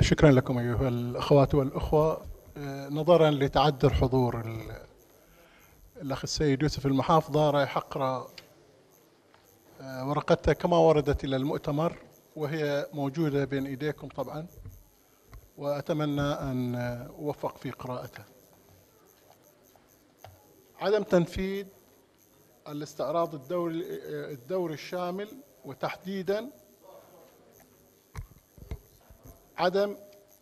شكرا لكم أيها الأخوات والأخوة. نظرا لتعذر حضور الأخ السيد يوسف المحافظة، رايح أقرأ ورقتها كما وردت إلى المؤتمر، وهي موجودة بين إيديكم طبعا، وأتمنى أن أوفق في قراءتها. عدم تنفيذ الاستعراض الدوري الشامل، وتحديدا عدم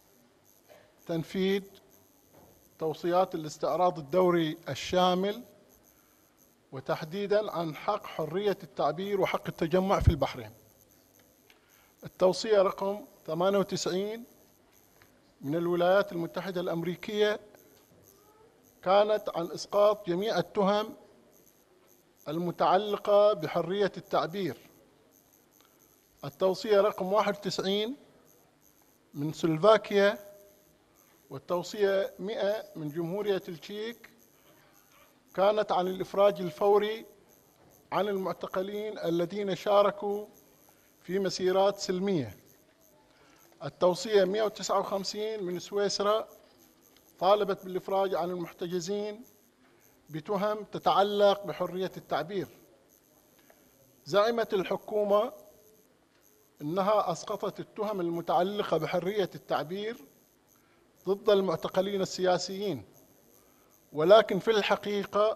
تنفيذ توصيات الاستعراض الدوري الشامل، وتحديدا عن حق حرية التعبير وحق التجمع في البحرين. التوصية رقم 98 من الولايات المتحدة الأمريكية كانت عن إسقاط جميع التهم المتعلقة بحرية التعبير. التوصية رقم 91 من سلوفاكيا، والتوصية 100 من جمهورية التشيك كانت عن الإفراج الفوري عن المعتقلين الذين شاركوا في مسيرات سلمية. التوصية 159 من سويسرا طالبت بالإفراج عن المحتجزين بتهم تتعلق بحرية التعبير. زعمت الحكومة أنها أسقطت التهم المتعلقة بحرية التعبير ضد المعتقلين السياسيين، ولكن في الحقيقة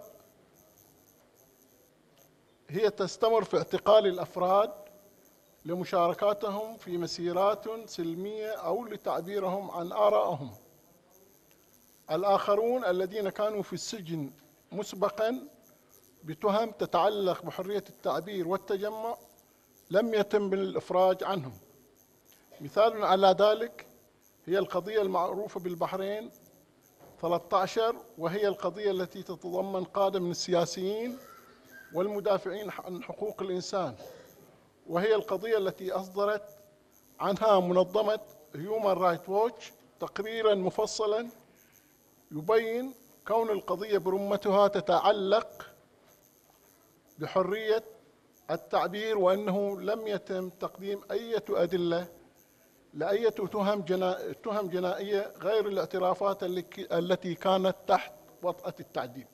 هي تستمر في اعتقال الأفراد لمشاركاتهم في مسيرات سلمية أو لتعبيرهم عن آرائهم. الآخرون الذين كانوا في السجن مسبقاً بتهم تتعلق بحرية التعبير والتجمع لم يتم الإفراج عنهم. مثال على ذلك هي القضية المعروفة بالبحرين 13، وهي القضية التي تتضمن قادة من السياسيين والمدافعين عن حقوق الإنسان، وهي القضية التي أصدرت عنها منظمة هيومان رايت ووتش تقريراً مفصلاً يبين كون القضية برمتها تتعلق بحرية التعبير، وأنه لم يتم تقديم أي أدلة لأي تهم جنائية غير الاعترافات التي كانت تحت وطأة التعذيب.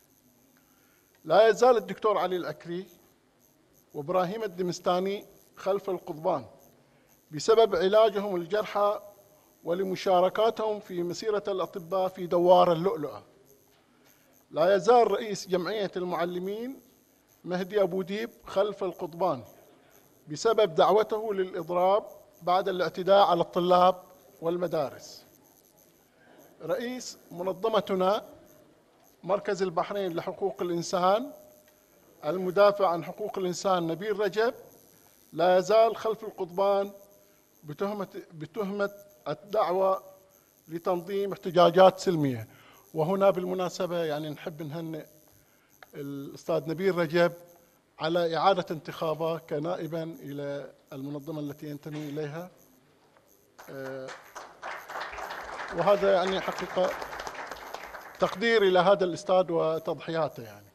لا يزال الدكتور علي العكري وإبراهيم الدمستاني خلف القضبان بسبب علاجهم الجرحى ولمشاركاتهم في مسيرة الأطباء في دوار اللؤلؤة. لا يزال رئيس جمعية المعلمين مهدي أبو ديب خلف القضبان بسبب دعوته للإضراب بعد الاعتداء على الطلاب والمدارس. رئيس منظمتنا مركز البحرين لحقوق الإنسان المدافع عن حقوق الإنسان نبيل رجب لا يزال خلف القضبان بتهمة الدعوة لتنظيم احتجاجات سلمية. وهنا بالمناسبة يعني نحب نهنئ الأستاذ نبيل رجب على إعادة انتخابه كنائباً إلى المنظمة التي ينتمي إليها، وهذا يعني حقيقة تقدير إلى هذا الأستاذ وتضحياته. يعني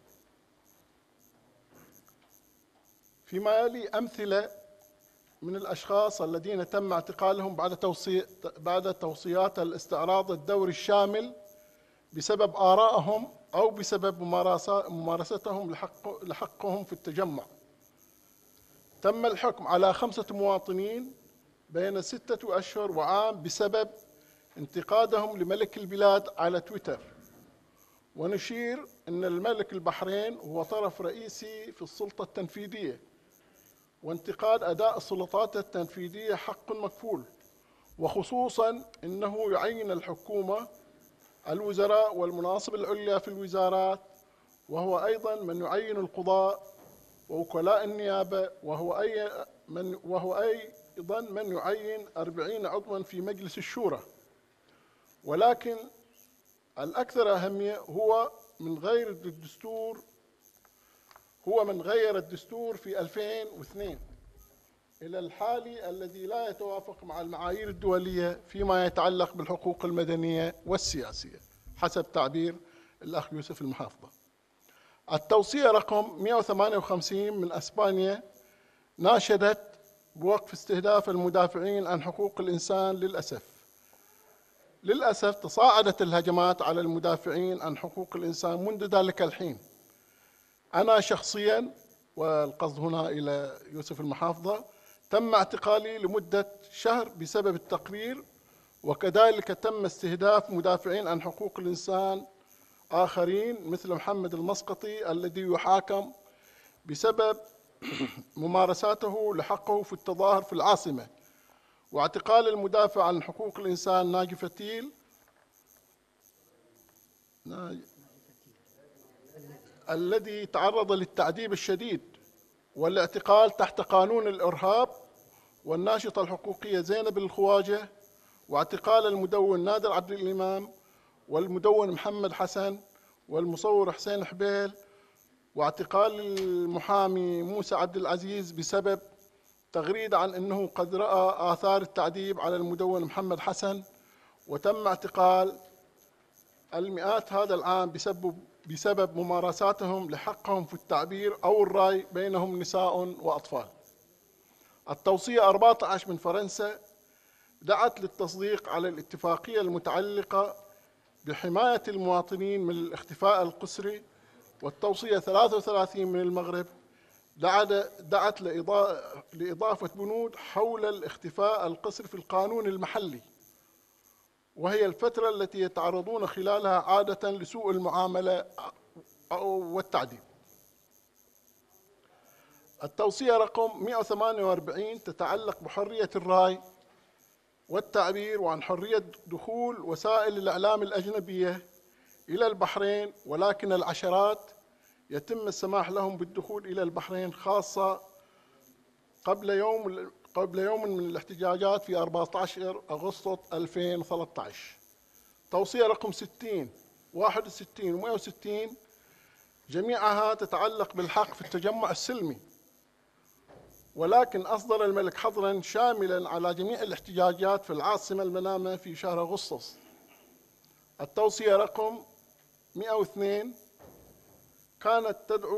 فيما يلي أمثلة من الأشخاص الذين تم اعتقالهم بعد توصيات الاستعراض الدوري الشامل بسبب آرائهم أو بسبب ممارستهم لحقهم في التجمع. تم الحكم على 5 مواطنين بين 6 أشهر وعام بسبب انتقادهم لملك البلاد على تويتر. ونشير أن الملك البحرين هو طرف رئيسي في السلطة التنفيذية، وانتقاد أداء السلطات التنفيذية حق مكفول، وخصوصاً أنه يعين الحكومة الوزراء والمناصب العليا في الوزارات، وهو أيضاً من يعين القضاء ووكلاء النيابة، وهو أيضاً من يعين 40 عضواً في مجلس الشورى. ولكن الأكثر أهمية هو من غير الدستور في 2002 إلى الحالي الذي لا يتوافق مع المعايير الدولية فيما يتعلق بالحقوق المدنية والسياسية حسب تعبير الأخ يوسف المحافظة. التوصية رقم 158 من أسبانيا ناشدت بوقف استهداف المدافعين عن حقوق الإنسان للأسف. للأسف تصاعدت الهجمات على المدافعين عن حقوق الإنسان منذ ذلك الحين. أنا شخصياً، والقصد هنا إلى يوسف المحافظة، تم اعتقالي لمدة شهر بسبب التقرير، وكذلك تم استهداف مدافعين عن حقوق الإنسان آخرين مثل محمد المسقطي الذي يحاكم بسبب ممارساته لحقه في التظاهر في العاصمة، واعتقال المدافع عن حقوق الإنسان ناجي فتيل الذي تعرض للتعذيب الشديد والاعتقال تحت قانون الإرهاب، والناشطة الحقوقية زينب الخواجة، واعتقال المدون نادر عبد الإمام، والمدون محمد حسن، والمصور حسين حبيل، واعتقال المحامي موسى عبد العزيز بسبب تغريدة عن أنه قد رأى آثار التعذيب على المدون محمد حسن. وتم اعتقال المئات هذا العام بسبب ممارساتهم لحقهم في التعبير أو الرأي، بينهم نساء وأطفال. التوصية 14 من فرنسا دعت للتصديق على الاتفاقية المتعلقة بحماية المواطنين من الاختفاء القسري، والتوصية 33 من المغرب دعت لإضافة بنود حول الاختفاء القسري في القانون المحلي، وهي الفترة التي يتعرضون خلالها عادة لسوء المعاملة والتعذيب. التوصية رقم 148 تتعلق بحرية الرأي والتعبير وعن حرية دخول وسائل الإعلام الأجنبية إلى البحرين، ولكن العشرات يتم السماح لهم بالدخول إلى البحرين، خاصة قبل يوم من الاحتجاجات في 14 أغسطس 2013. توصية رقم 60 61 و 160 جميعها تتعلق بالحق في التجمع السلمي، ولكن أصدر الملك حظراً شاملاً على جميع الاحتجاجات في العاصمة المنامة في شهر أغسطس. التوصية رقم 102 كانت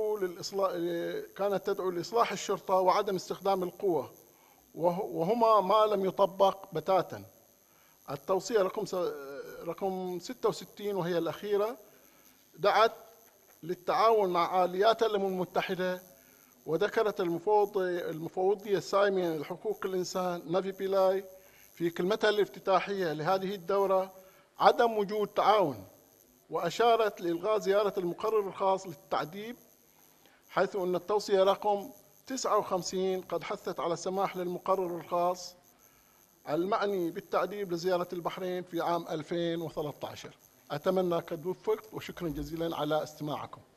تدعو لإصلاح الشرطة وعدم استخدام القوة، وهما ما لم يطبق بتاتا. التوصية رقم 66 وهي الأخيرة دعت للتعاون مع آليات الأمم المتحدة، وذكرت المفوضية السامية لحقوق الإنسان نافي بيلاي في كلمتها الافتتاحية لهذه الدورة عدم وجود تعاون، وأشارت لإلغاء زيارة المقرر الخاص للتعذيب، حيث أن التوصية رقم 59 قد حثت على السماح للمقرر الخاص المعني بالتعذيب لزيارة البحرين في عام 2013. أتمنى قد وفقت، وشكرا جزيلا على استماعكم.